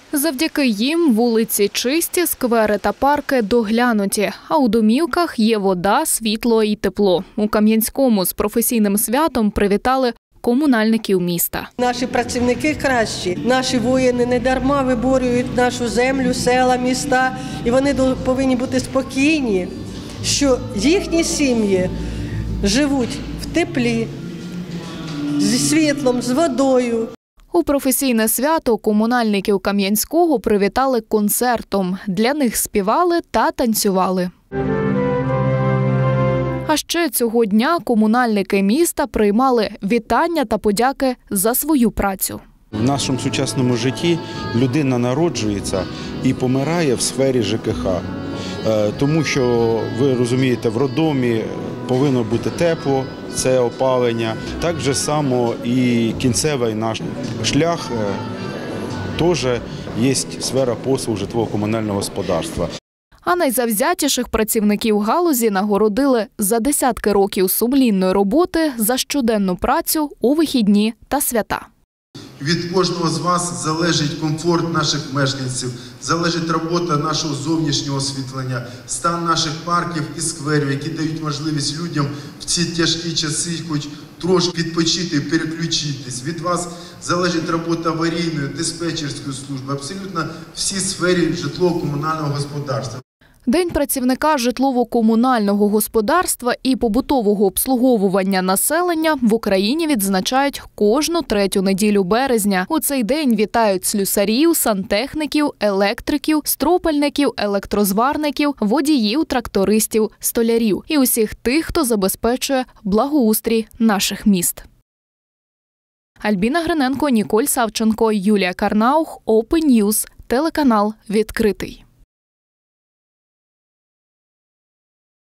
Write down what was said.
Завдяки їм вулиці чисті, сквери та парки доглянуті, а у домівках є вода, світло і тепло. У Кам'янському з професійним святом привітали комунальників міста. Наші працівники кращі, наші воїни не дарма виборюють нашу землю, села, міста. І вони повинні бути спокійні, що їхні сім'ї живуть в теплі, зі світлом, з водою. У професійне свято комунальників Кам'янського привітали концертом. Для них співали та танцювали. А ще цього дня комунальники міста приймали вітання та подяки за свою працю. В нашому сучасному житті людина народжується і помирає в сфері ЖКХ. Тому що, ви розумієте, в роддомі повинно бути тепло, це опалення. Так же само і кінцевий наш шлях теж є сфера послуг житлово-комунального господарства. А найзавзятіших працівників галузі нагородили за десятки років сумлінної роботи за щоденну працю у вихідні та свята. Від кожного з вас залежить комфорт наших мешканців, залежить робота нашого зовнішнього освітлення, стан наших парків і скверів, які дають можливість людям в ці тяжкі часи хоч трошки відпочити, переключитись. Від вас залежить робота аварійної, диспетчерської служби, абсолютно всі сфері житлово-комунального господарства. День працівника житлово-комунального господарства і побутового обслуговування населення в Україні відзначають кожну третю неділю березня. У цей день вітають слюсарів, сантехніків, електриків, стропальників, електрозварників, водіїв, трактористів, столярів і усіх тих, хто забезпечує благоустрій наших міст. Альбіна Гриненко, Ніколь Савченко, Юлія Карнаух, Open News, телеканал «Відкритий».